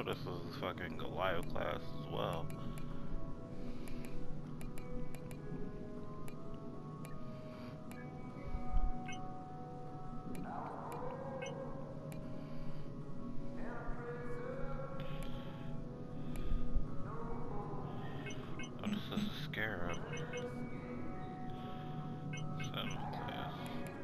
know this was a fucking Goliath class as well. Oh, this is a scarab. Seventh class.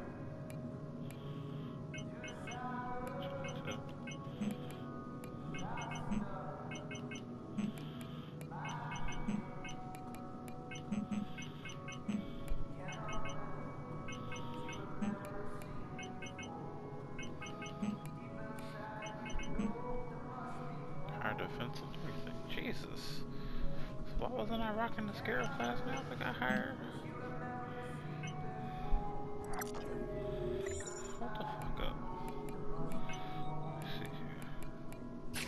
Higher defense and everything. Jesus. So why wasn't I rocking the scarab class now if I got higher? Hold the fuck up. Let's see here.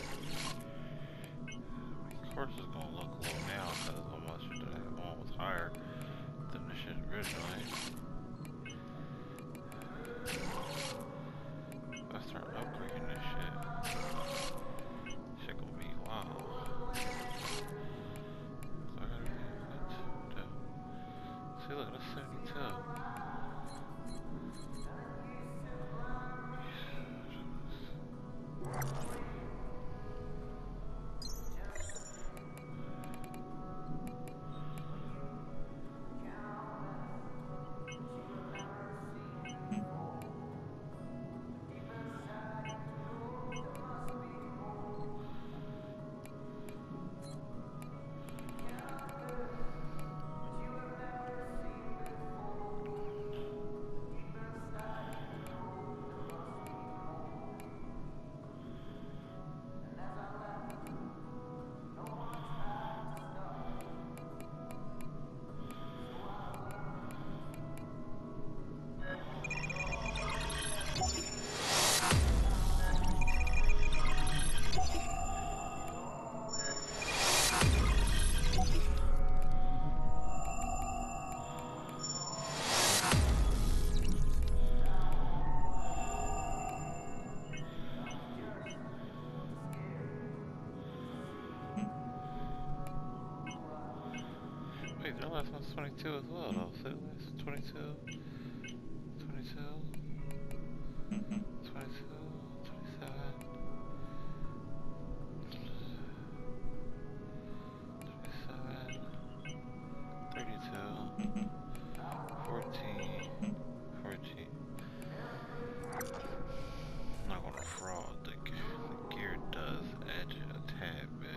Of course it's gonna look low now because how much that one was higher than the shit originally. If I start upgrading this shit, shit gonna be wild. So I gotta be good. See, look, that's 72. Wait, their last one's 22 as well, though. So it's 22, 22, 22, 27, 27, 32, 14, 14. I'm not gonna fraud. The gear does edge it a tad bit.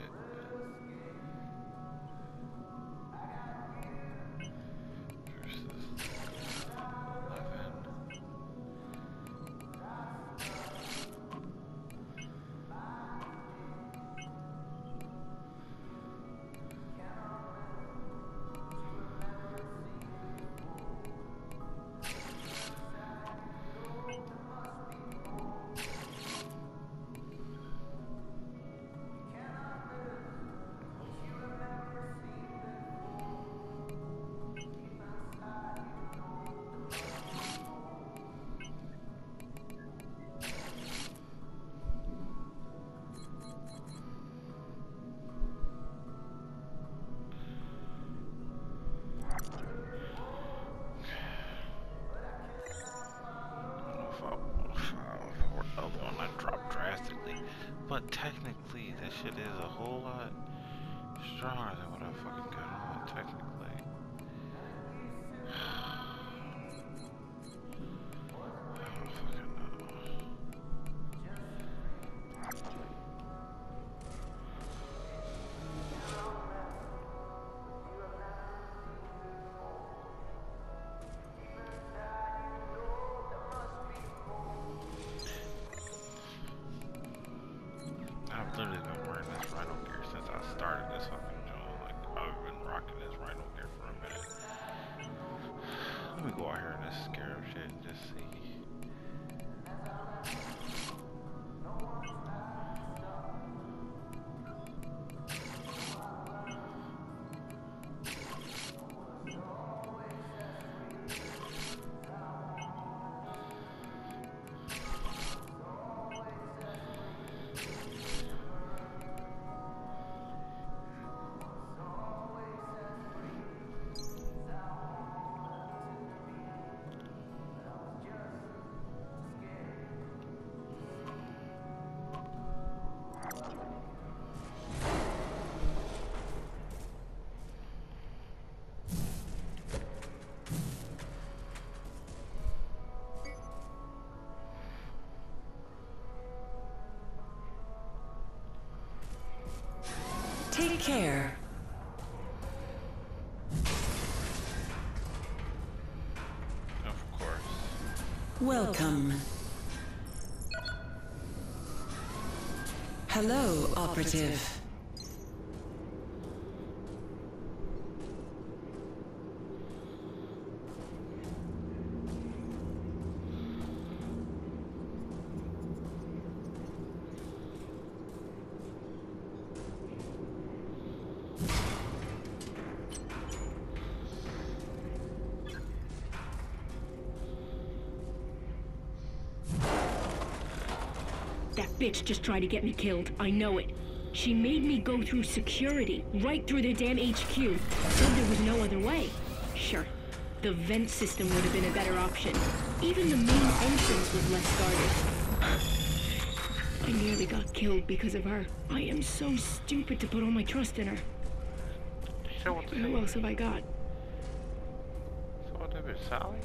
But technically, this shit is a whole lot stronger than what I fucking got on, technically. I've literally been wearing this Rhino gear since I started this fucking joint. Like, I've been rocking this Rhino gear for a minute. care. Of course. Welcome. Hello, operative. That bitch just tried to get me killed. I know it. She made me go through security, right through their damn HQ. Said there was no other way. Sure, the vent system would have been a better option. Even the main entrance was less guarded. I nearly got killed because of her. I am so stupid to put all my trust in her. So what the Who hell? else have I got? So what that bitch, Sally?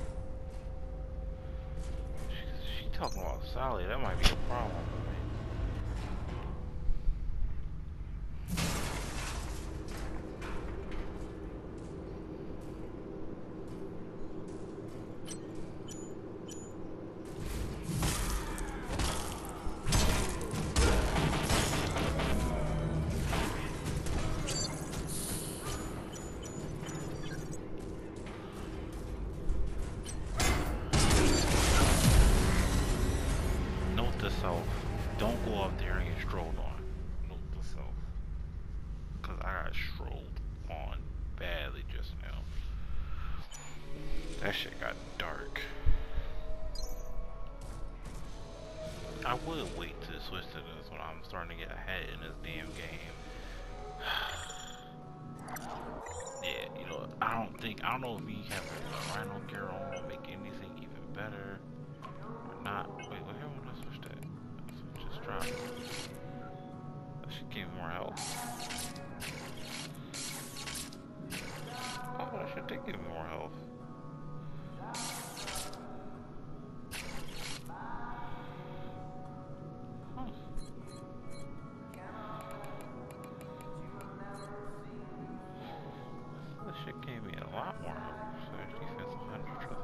She talking about Sally, that might be a problem for me. Note to self, don't go up there and get strolled on. Note to self. Cause I got strolled on badly just now. That shit got dark. I would wait to switch to this when I'm starting to get ahead in this damn game. Yeah, you know, I don't know if me having a Rhino gear on will make anything even better or not. Wait, what happened when I switched that? So just drop. That should give me more health. Oh, that should did give me more health. Huh. This shit gave me a lot more health. So defense 100 trust.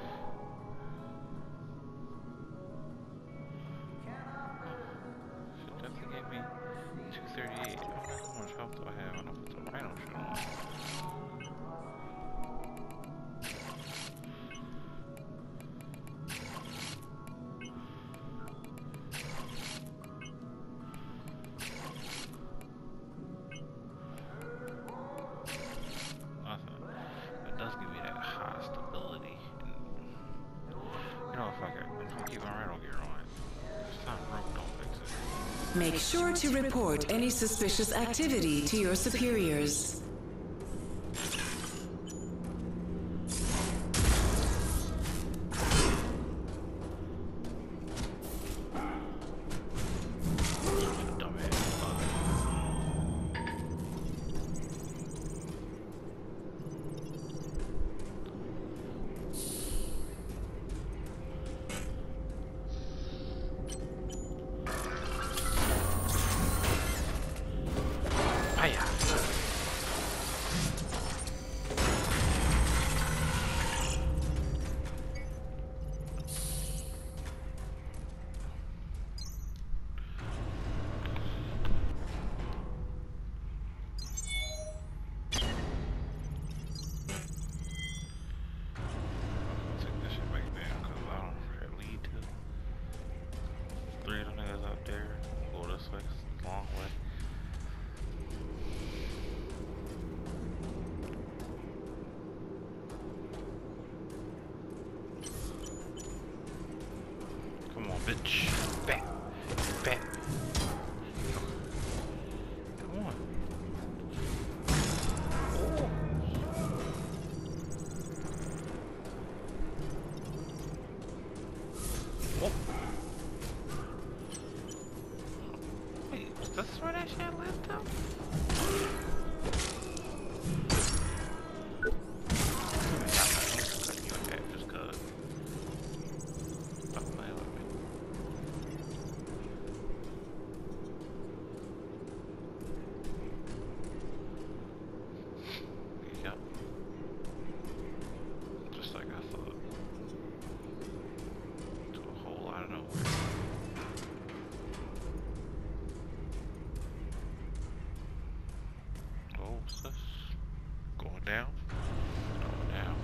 Shit definitely gave me 238. I wonder how much health do I have when I put the Rhino shit on. Nothing. It does give me that high stability. And, you know, fuck it. I'm gonna keep my Rhino gear on. It's not broke, don't fix it. Make sure to report any suspicious activity to your superiors. Dumbass bug. Hiya. Take this shit back down because I don't know where it lead to. 3 of them niggas out there. Go this way, it's a long way. Come on, bitch. Back. Back. Come on. Oh. Oh. Wait, was this where that shit lived up? Cutting you in half just cause. Stop playing with me. down? Oh, down.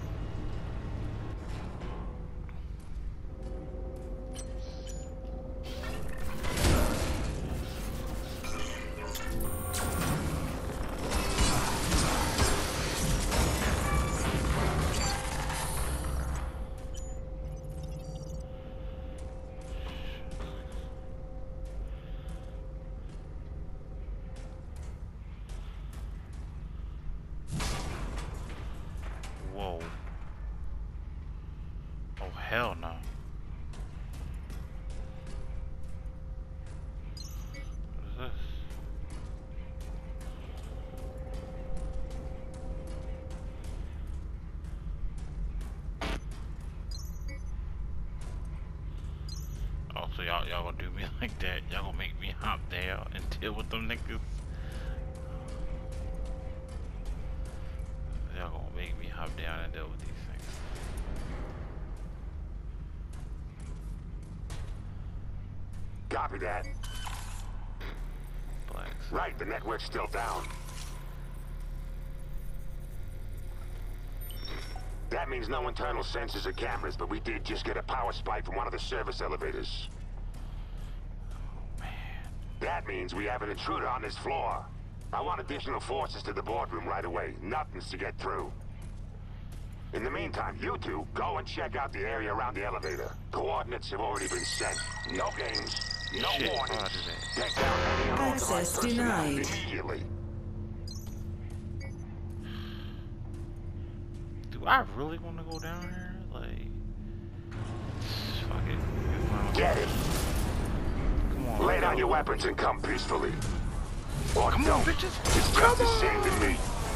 Whoa. Oh, hell no. What is this? Oh, so y'all gonna do me like that? Y'all gonna make me hop down and deal with them niggas? Y'all gonna make me hop down and deal with these things? Copy that. Blacks. Right, the network's still down. That means no internal sensors or cameras, but we did just get a power spike from one of the service elevators. Oh, man. That means we have an intruder on this floor. I want additional forces to the boardroom right away. Nothing's to get through. In the meantime, you two, go and check out the area around the elevator. Coordinates have already been sent. No games, no Shit, warnings. roger that. Take down any unauthorized Access personnel denied. immediately. Do I really want to go down here? Like, fuck it. Get it. Come on. Lay down your weapons and come peacefully. Or Come don't. on, bitches. It's Come just the same on. to me.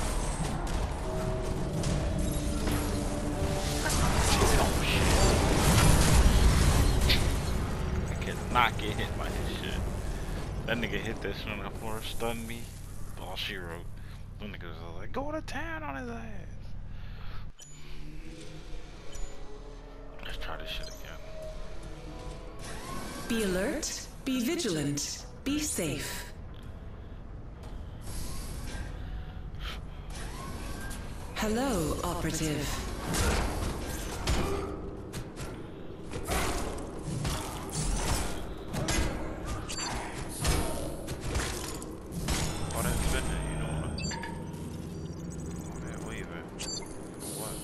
Oh, shit. I cannot get hit by this shit. That nigga hit that shit on the floor, stunned me. All she wrote. Them niggas was like, go to town on his ass. Let's try this shit again. Be alert, be vigilant, be safe. Hello, operative. Oh, that's good. You know what? Oh, man, leave it. What?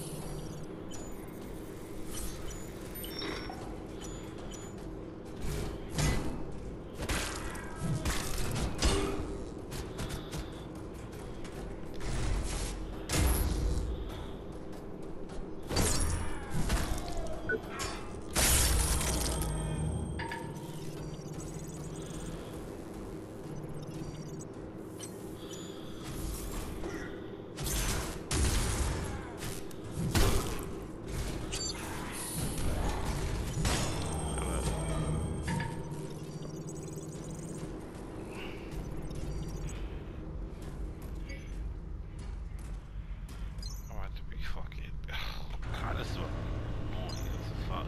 I'm about to be fucking. Oh, God, this is annoying as fuck.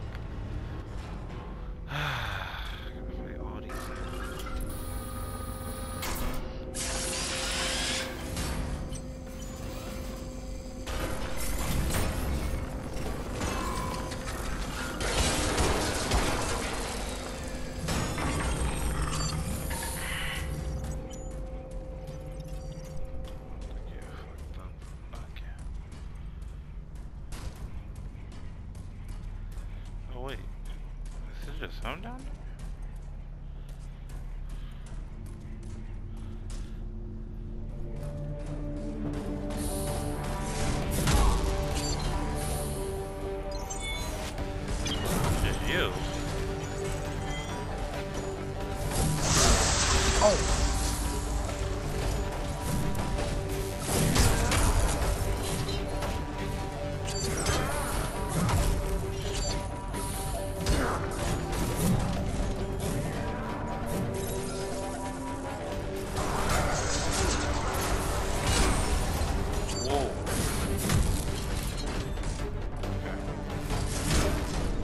Gotta play all these things. Yeah, fuck them. Okay. Oh wait, this is just him down there? Just you. Oh! Whoa.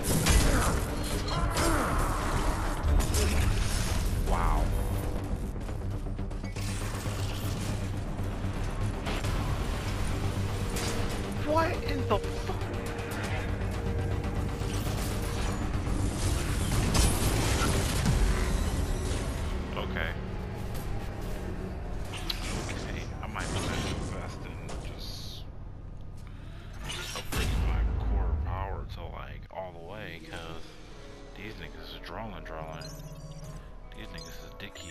Wow. What the fuck? Okay. Okay, I might invest in just upgrading my core power to like all the way, cause these niggas is drawing. These niggas is dicky.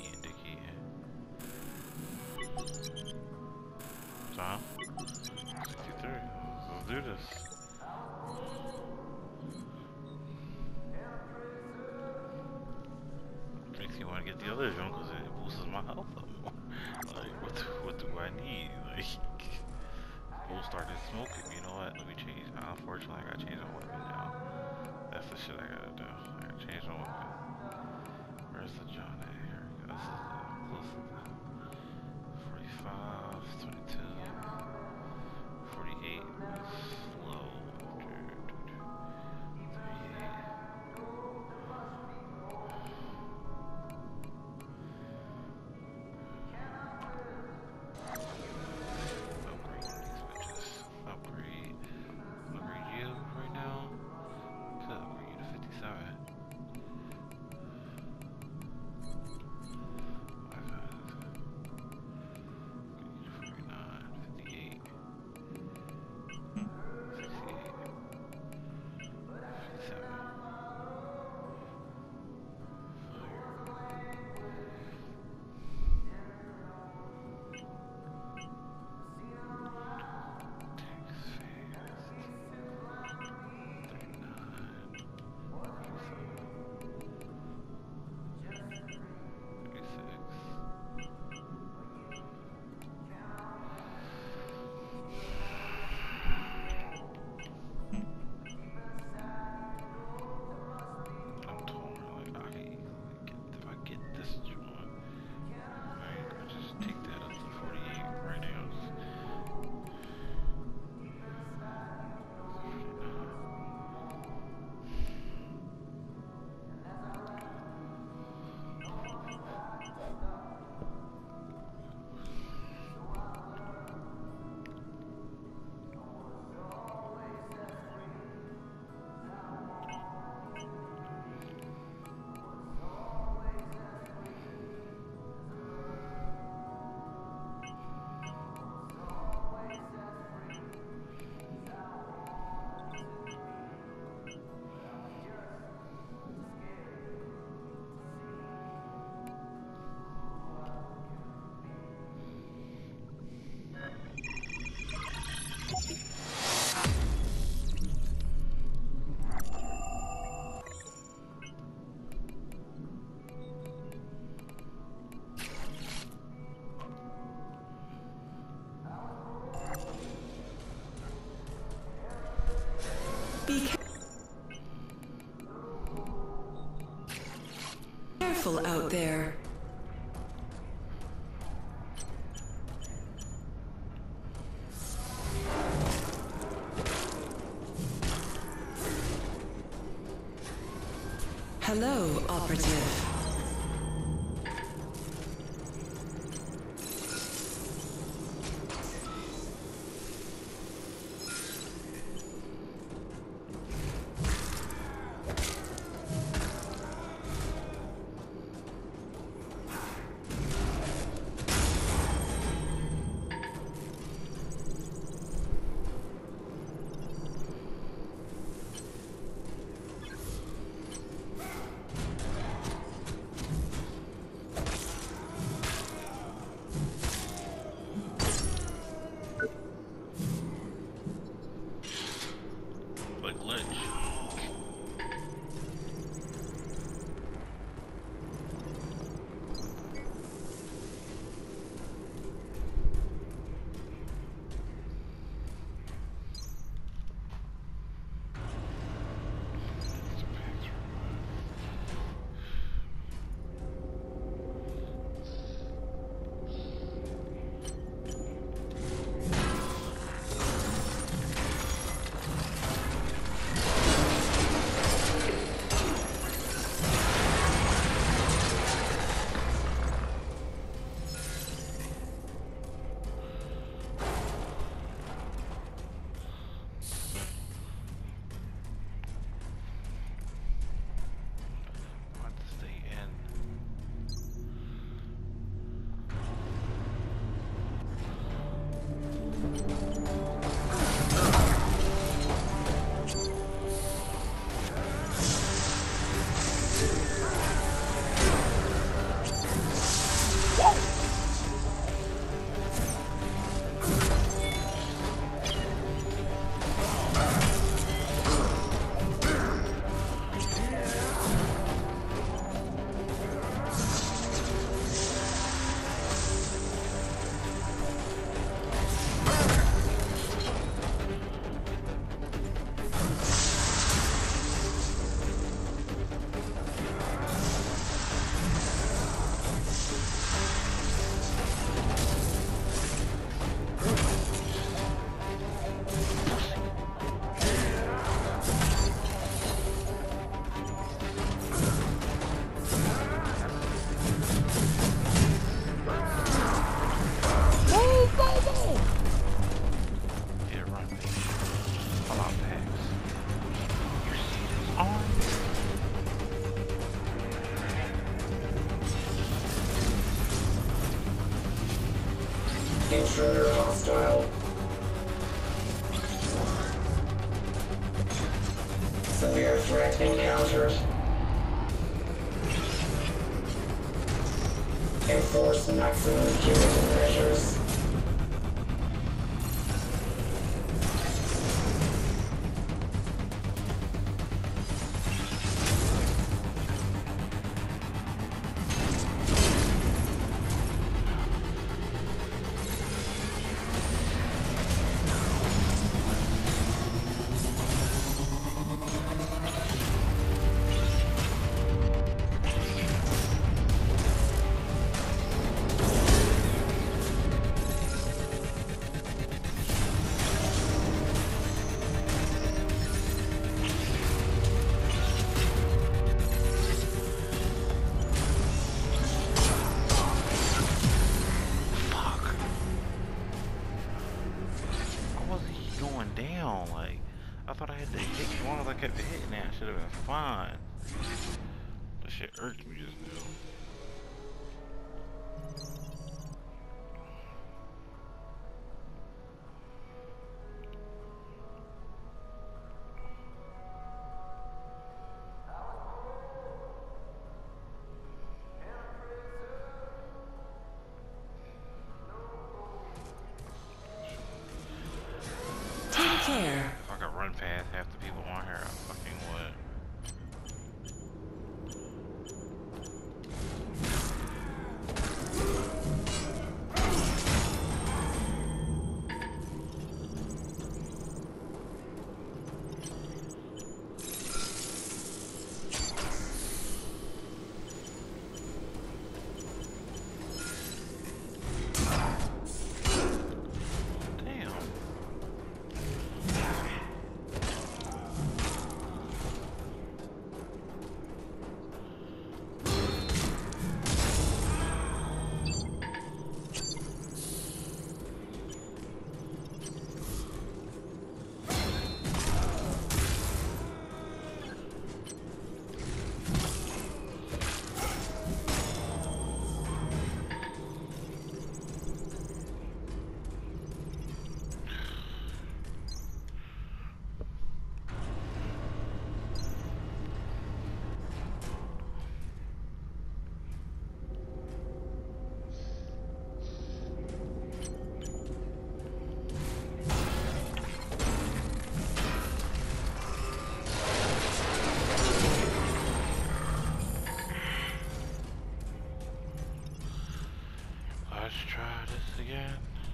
So, 63. Let's do this. Makes me want to get the other junk because it boosts my health up more. Like, what do I need? Like, we'll start this smoking. You know what? Let me change. Unfortunately, I gotta change my weapon now. That's the shit I gotta do. I gotta change my weapon. Where's the John at? Here we go. This is the closest. 45, 22, 48. Slow. 38. Upgrade you right now. Could upgrade you to 57. Be careful out there. Hello, operative. Intruder hostile. Severe threat encountered. Enforce maximum security measures. I thought I had to hit as long as I kept hitting that. I should have been fine. That shit irked me just now. Take care. If I could run past half the people on here, I fucking would. Let's try this again.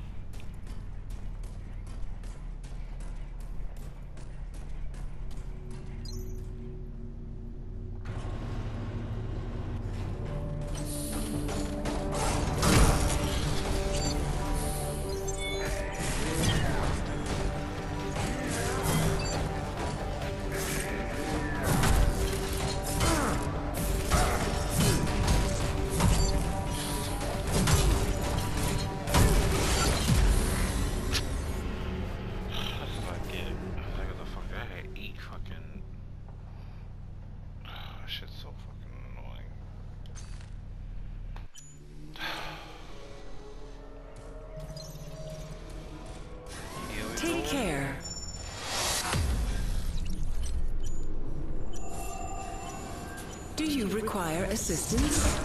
Take care. Do you require assistance?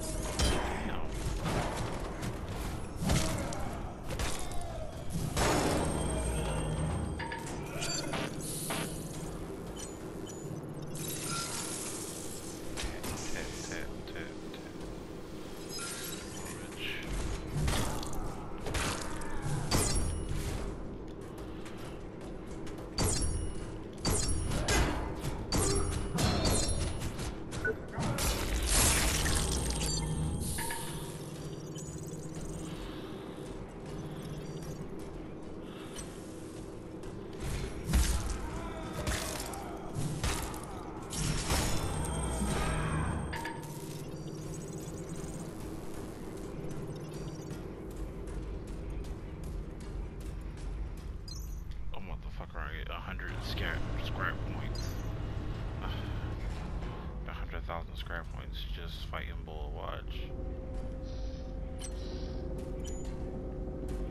I get 100 scrap points. 100,000 scrap points just fighting Bull Watch.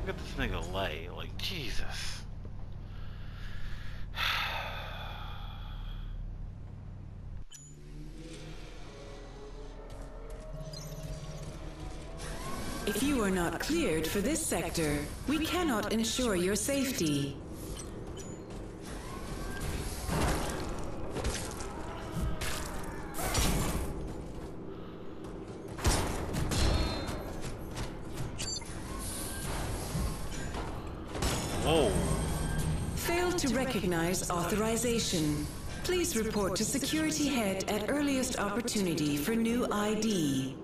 Look at this nigga lay. Like, Jesus. If you are not cleared for this sector, we cannot ensure your safety. Whoa. Failed to recognize authorization. Please report to Security Head at earliest opportunity for new ID.